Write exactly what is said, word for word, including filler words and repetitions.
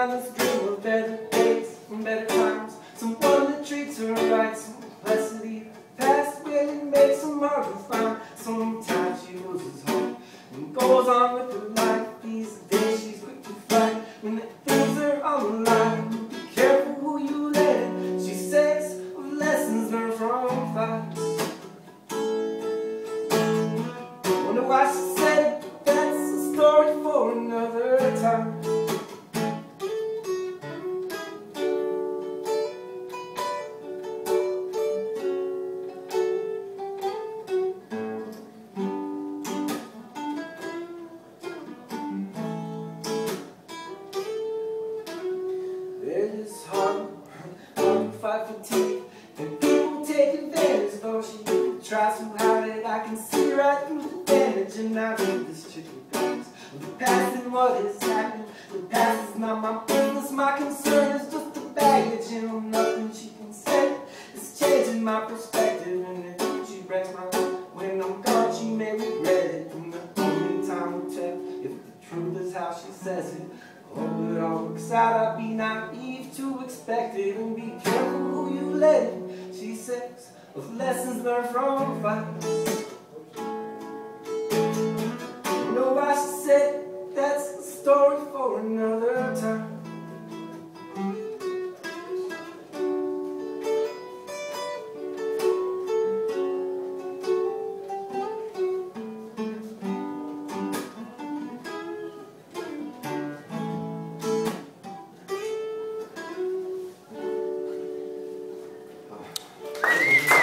let's dream of better days and better times. Someone that treats her right, some complexity the past really makes them hard to find. Sometimes she loses hope and goes on with her life. These days she's quick to fight when the things are on the line. Be careful who you let. She says of lessons learned from fights. Wonder why she said it, that's a story for another time. It's hard, hard to fight for teeth, and people take advantage. Though she tries so hard that I can see right through the damage. And I leave this chick with things of the past and what has happened. The past is not my business, my concern is just the baggage. You know, nothing she can say is changing my perspective. And if she breaks my heart when I'm gone, she may regret it. And the only time will tell if the truth is how she says it. Hope it all works out, I'd be naive to expect it. And be careful who you let in, she says, of lessons learned from fights. You know why she said that's a story for another time. Thank you.